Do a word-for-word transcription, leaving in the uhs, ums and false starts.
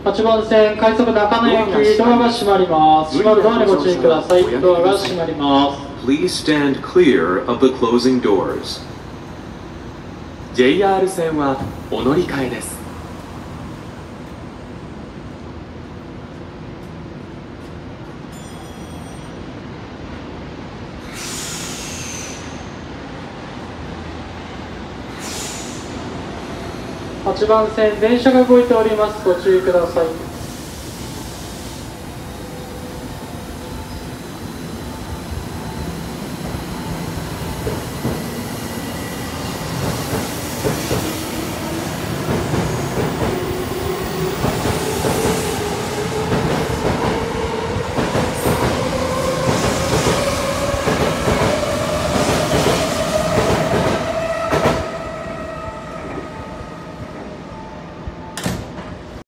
はちばん線快速中野駅、ドアが閉まります。閉まるドアにご注意ください。ドアが閉まります。 Please stand clear of the closing doors. ジェイアール 線はお乗り換えです。 はちばん線、電車が動いております。ご注意ください。